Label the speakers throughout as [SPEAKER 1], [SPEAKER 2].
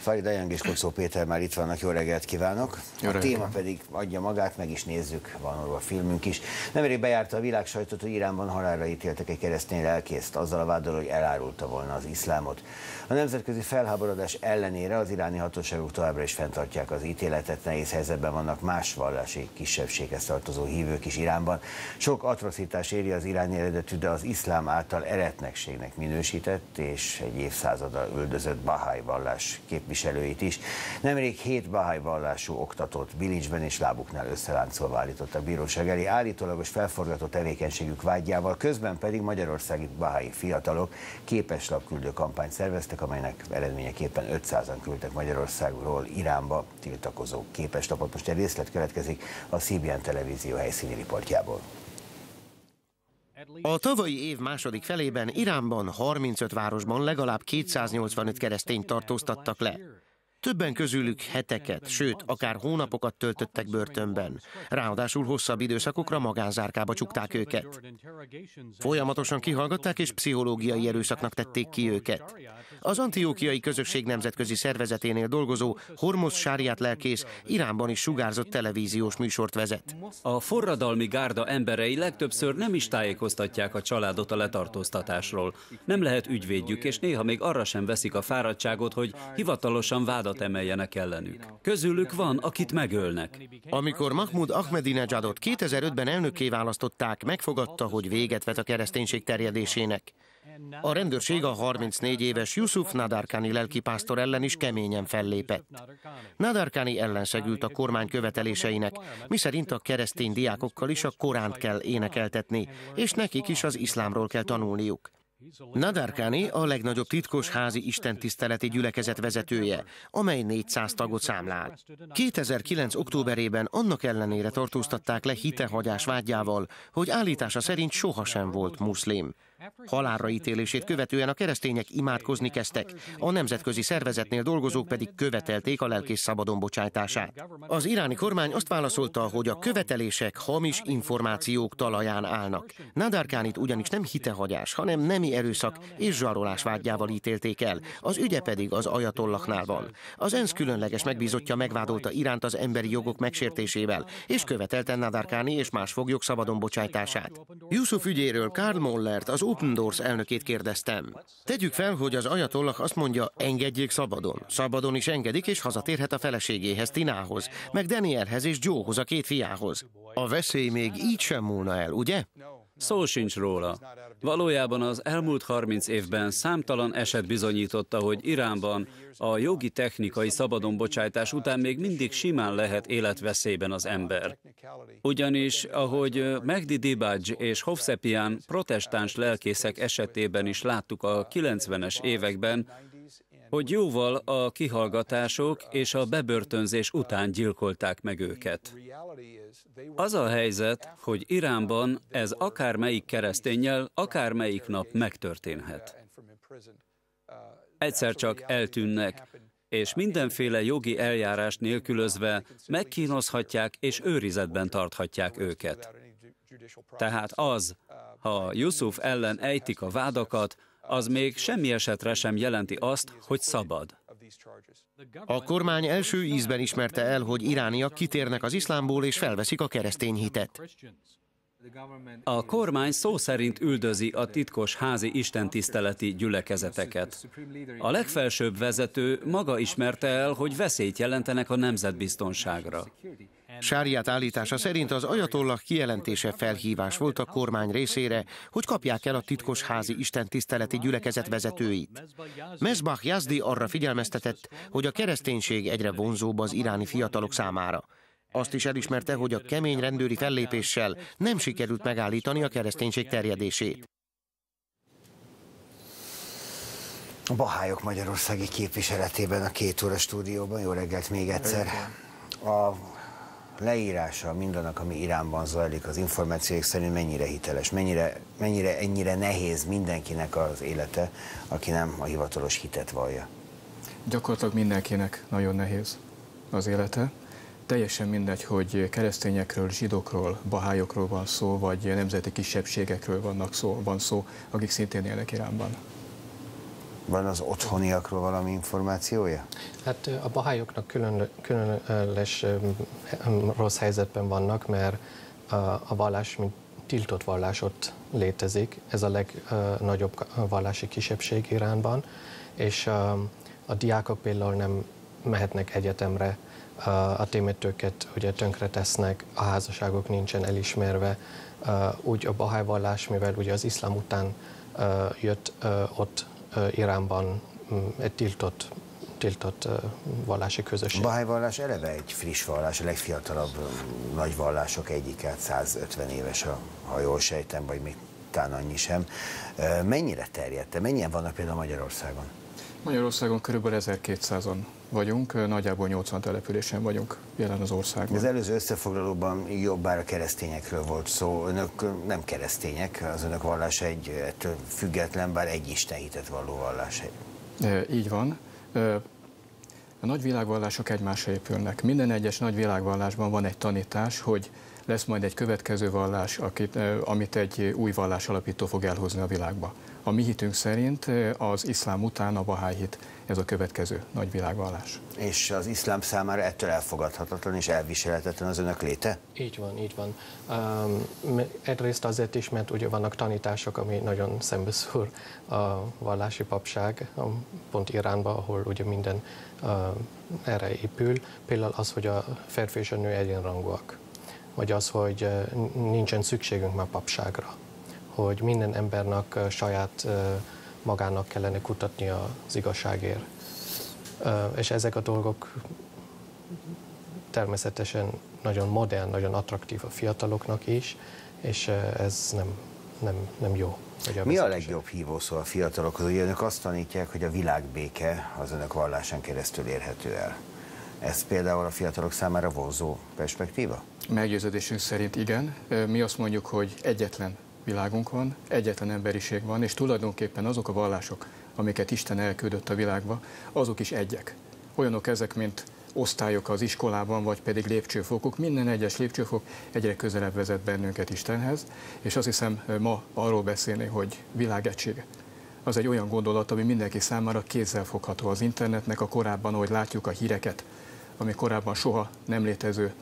[SPEAKER 1] Farid Ajang és Kocó Péter már itt vannak, jó reggelt kívánok! A téma pedig adja magát, meg is nézzük, van róla a filmünk is. Nemrég bejárta a világ sajtót, hogy Iránban halálra ítéltek egy keresztény lelkészt, azzal a váddal, hogy elárulta volna az iszlámot. A nemzetközi felháborodás ellenére az iráni hatóságok továbbra is fenntartják az ítéletet, nehéz helyzetben vannak más vallási kisebbséghez tartozó hívők is Iránban. Sok atrocitás éri az iráni eredetű, de az iszlám által eretnekségnek minősített és egy évszázada üldözött bahái vallás képviselőit is. Nemrég 7 bahái vallású oktatót bilincsben és lábuknál összeláncolva állítottak bíróság elé állítólagos felforgató tevékenységük vágyával, közben pedig magyarországi bahái fiatalok képeslapküldő kampányt szerveztek, amelynek eredményeképpen 500-an küldtek Magyarországról Iránba tiltakozó képeslapot. Most egy részlet következik a CBN televízió helyszíni riportjából.
[SPEAKER 2] A tavalyi év második felében Iránban 35 városban legalább 285 keresztényt tartóztattak le. Többen közülük heteket, sőt, akár hónapokat töltöttek börtönben. Ráadásul hosszabb időszakokra magánzárkába csukták őket. Folyamatosan kihallgatták és pszichológiai erőszaknak tették ki őket. Az Antiókiai Közösség Nemzetközi Szervezeténél dolgozó Hormoz Sáriát lelkész Iránban is sugárzott televíziós műsort vezet.
[SPEAKER 3] A forradalmi gárda emberei legtöbbször nem is tájékoztatják a családot a letartóztatásról. Nem lehet ügyvédjük, és néha még arra sem veszik a fáradtságot, hogy hivatalosan vádat emeljenek ellenük. Közülük van, akit megölnek.
[SPEAKER 2] Amikor Mahmud Ahmadinejadot 2005-ben elnökké választották, megfogadta, hogy véget vet a kereszténység terjedésének. A rendőrség a 34 éves Yusuf Nadarkhani lelkipásztor ellen is keményen fellépett. Nadarkhani ellenszegült a kormány követeléseinek, miszerint a keresztény diákokkal is a Koránt kell énekeltetni, és nekik is az iszlámról kell tanulniuk. Nadarkhani a legnagyobb titkos házi istentiszteleti gyülekezet vezetője, amely 400 tagot számlál. 2009. októberében annak ellenére tartóztatták le hitehagyás vágyával, hogy állítása szerint sohasem volt muszlim. Halálra ítélését követően a keresztények imádkozni kezdtek, a nemzetközi szervezetnél dolgozók pedig követelték a lelkész szabadon bocsájtását. Az iráni kormány azt válaszolta, hogy a követelések hamis információk talaján állnak. Nadarkhanit ugyanis nem hitehagyás, hanem nemi erőszak és zsarolás vágyával ítélték el, az ügye pedig az ajatollaknál van. Az ENSZ különleges megbízottja megvádolta Iránt az emberi jogok megsértésével, és követelte Nadarkhani és más foglyok szabadon bocsájtását. Yusuf ügyéről Karl Mollert, az Open Doors elnökét kérdeztem. Tegyük fel, hogy az ajatollah azt mondja, engedjék szabadon. Szabadon is engedik, és hazatérhet a feleségéhez, Tinához, meg Danielhez és Joehoz, a 2 fiához. A veszély még így sem múlna el, ugye?
[SPEAKER 3] Szó sincs róla. Valójában az elmúlt 30 évben számtalan eset bizonyította, hogy Iránban a jogi technikai szabadonbocsájtás után még mindig simán lehet életveszélyben az ember. Ugyanis, ahogy Mehdi Dibadj és Hovsepian protestáns lelkészek esetében is láttuk a 90-es években, hogy jóval a kihallgatások és a bebörtönzés után gyilkolták meg őket. Az a helyzet, hogy Iránban ez akármelyik kereszténnyel, akármelyik nap megtörténhet. Egyszer csak eltűnnek, és mindenféle jogi eljárást nélkülözve megkínozhatják és őrizetben tarthatják őket. Tehát az, ha Yusuf ellen ejtik a vádakat, az még semmi esetre sem jelenti azt, hogy szabad.
[SPEAKER 2] A kormány első ízben ismerte el, hogy irániak kitérnek az iszlámból és felveszik a keresztény hitet.
[SPEAKER 3] A kormány szó szerint üldözi a titkos házi istentiszteleti gyülekezeteket. A legfelsőbb vezető maga ismerte el, hogy veszélyt jelentenek a nemzetbiztonságra.
[SPEAKER 2] Sáriát állítása szerint az ajatollah kijelentése felhívás volt a kormány részére, hogy kapják el a titkos házi istentiszteleti gyülekezet vezetőit. Mesbah Yazdi arra figyelmeztetett, hogy a kereszténység egyre vonzóbb az iráni fiatalok számára. Azt is elismerte, hogy a kemény rendőri fellépéssel nem sikerült megállítani a kereszténység terjedését.
[SPEAKER 1] A bahályok magyarországi képviseletében a 2 óra stúdióban. Jó reggelt még egyszer. A leírása mindannak, ami Iránban zajlik, az információk szerint mennyire hiteles, ennyire nehéz mindenkinek az élete, aki nem a hivatalos hitet vallja?
[SPEAKER 4] Gyakorlatilag mindenkinek nagyon nehéz az élete. Teljesen mindegy, hogy keresztényekről, zsidókról, bahályokról van szó, vagy nemzeti kisebbségekről van szó, akik szintén élnek Iránban.
[SPEAKER 1] Van az otthoniakról valami információja?
[SPEAKER 5] Hát a bahályoknak különös rossz helyzetben vannak, mert a vallás, mint tiltott vallás ott létezik. Ez a legnagyobb vallási kisebbség Iránban, és a diákok például nem mehetnek egyetemre, a témetőket ugye tönkre tesznek, a házasságok nincsen elismerve. Úgy a bahály vallás, mivel ugye az iszlám után jött ott Iránban egy tiltott vallási közösség.
[SPEAKER 1] A bahály vallás eleve egy friss vallás, a legfiatalabb nagy vallások egyike, 150 éves, ha jól sejtem, vagy még talán annyi sem. Mennyire terjedt? Mennyien vannak például Magyarországon?
[SPEAKER 4] Magyarországon körülbelül 1200-an vagyunk, nagyjából 80 településen vagyunk jelen az országban.
[SPEAKER 1] Az előző összefoglalóban jobbára keresztényekről volt szó. Önök nem keresztények, az önök vallása ettől független, bár egy istenhitet valló vallás.
[SPEAKER 4] Így van. A nagy világvallások egymásra épülnek. Minden egyes nagy világvallásban van egy tanítás, hogy lesz majd egy következő vallás, amit egy új vallás alapító fog elhozni a világba. A mi hitünk szerint az iszlám után a bahály hit, ez a következő nagy világvallás.
[SPEAKER 1] És az iszlám számára ettől elfogadhatatlan és elviselhetetlen az önök léte?
[SPEAKER 5] Így van, így van. Egyrészt azért is, mert ugye vannak tanítások, ami nagyon szembeszúr a vallási papság, pont Iránban, ahol ugye minden erre épül. Például az, hogy a férfi és a nő egyenrangúak, vagy az, hogy nincsen szükségünk már papságra, hogy minden embernek saját magának kellene kutatni az igazságért. És ezek a dolgok természetesen nagyon modern, nagyon attraktív a fiataloknak is, és ez nem jó.
[SPEAKER 1] Mi a legjobb hívószó a fiatalokhoz? Ugye önök azt tanítják, hogy a világbéke az önök vallásán keresztül érhető el. Ez például a fiatalok számára vonzó perspektíva?
[SPEAKER 4] Meggyőződésünk szerint igen. Mi azt mondjuk, hogy egyetlen világunk van, egyetlen emberiség van, és tulajdonképpen azok a vallások, amiket Isten elküldött a világba, azok is egyek. Olyanok ezek, mint osztályok az iskolában, vagy pedig lépcsőfokok. Minden egyes lépcsőfok egyre közelebb vezet bennünket Istenhez, és azt hiszem ma arról beszélni, hogy világegység. Az egy olyan gondolat, ami mindenki számára kézzelfogható. Az internetnek a korábban, ahogy látjuk a híreket, ami korábban soha nem létező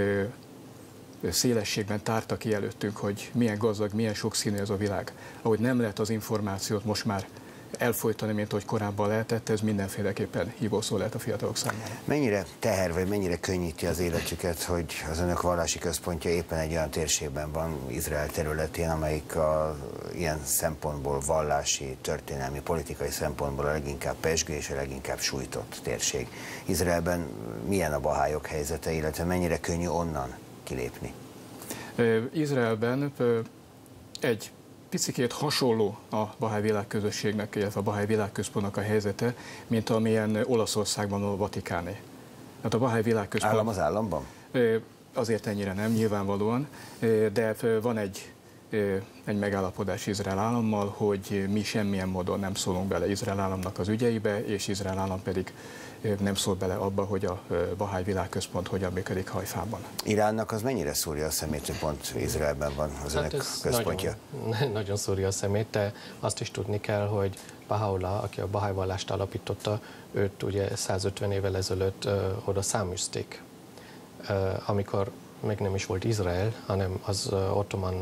[SPEAKER 4] szélességben tárta ki előttünk, hogy milyen gazdag, milyen sokszínű ez a világ. Ahogy nem lehet az információt most már elfolytani, mint ahogy korábban lehetett, ez mindenféleképpen hívószó lehet a fiatalok számára.
[SPEAKER 1] Mennyire teher, vagy mennyire könnyíti az életüket, hogy az önök vallási központja éppen egy olyan térségben van, Izrael területén, amelyik ilyen szempontból vallási, történelmi, politikai szempontból a leginkább pezsgő és a leginkább sújtott térség. Izraelben milyen a bahályok helyzete, illetve mennyire könnyű onnan kilépni?
[SPEAKER 4] Izraelben egy picikét hasonló a bahály világközösségnek, illetve a bahály világközpontnak a helyzete, mint amilyen Olaszországban a Vatikáné. Hát a bahály világközpont...
[SPEAKER 1] Állam az államban?
[SPEAKER 4] Azért ennyire nem, nyilvánvalóan, de van egy megállapodás Izrael állammal, hogy mi semmilyen módon nem szólunk bele Izrael államnak az ügyeibe, és Izrael állam pedig nem szól bele abba, hogy a bahály világközpont hogyan működik Hajfában.
[SPEAKER 1] Iránnak az mennyire szúrja a szemét, hogy pont Izraelben van az önök központja?
[SPEAKER 5] Nagyon szúrja a szemét, de azt is tudni kell, hogy Bahá'u'lláh, aki a bahály vallást alapította, őt ugye 150 évvel ezelőtt oda száműzték, amikor még nem is volt Izrael, hanem az ottoman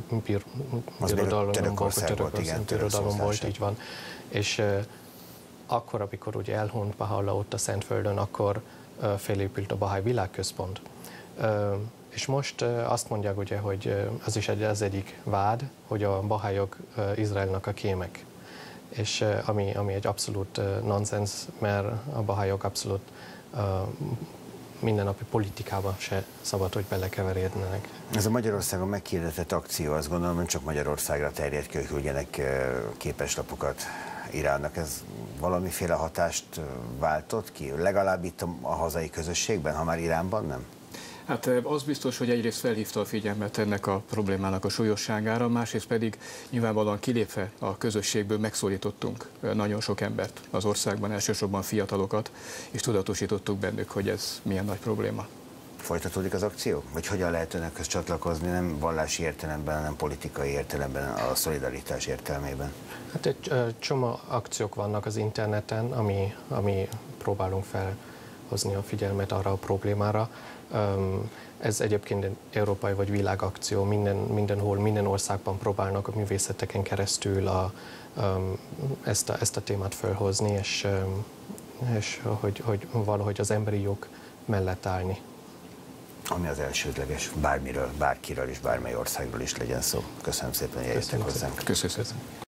[SPEAKER 5] birodalom volt, így van. És akkor, amikor ugye elhunyt Bahá'u'lláh ott a Szentföldön, akkor felépült a Bahály Világközpont. És most azt mondják, ugye, hogy az is az egyik vád, hogy a bahályok Izraelnak a kémek. És ami egy abszolút nonsens, mert a bahályok abszolút mindennapi politikában se szabad, hogy belekeveredjenek.
[SPEAKER 1] Ez a Magyarországon meghirdetett akció, azt gondolom, hogy csak Magyarországra terjed ki, hogy küldjenek képeslapokat Iránnak. Ez valamiféle hatást váltott ki? Legalább itt a hazai közösségben, ha már Iránban nem?
[SPEAKER 4] Hát az biztos, hogy egyrészt felhívta a figyelmet ennek a problémának a súlyosságára, másrészt pedig nyilvánvalóan kilépve a közösségből megszólítottunk nagyon sok embert az országban, elsősorban fiatalokat, és tudatosítottuk bennük, hogy ez milyen nagy probléma.
[SPEAKER 1] Folytatódik az akció? Vagy hogyan lehet önökhöz csatlakozni, nem vallási értelemben, hanem politikai értelemben, a szolidaritás értelmében?
[SPEAKER 5] Hát egy csomó akciók vannak az interneten, ami próbálunk felhozni a figyelmet arra a problémára. Ez egyébként egy európai vagy világakció, mindenhol, minden országban próbálnak a művészeteken keresztül ezt a témát felhozni, és hogy valahogy az emberi jog mellett állni. Ami
[SPEAKER 1] az elsődleges, bármiről, bárkiről és bármely országról is legyen szó. Köszönöm szépen, hogy eljöttek hozzánk.
[SPEAKER 4] Köszönöm.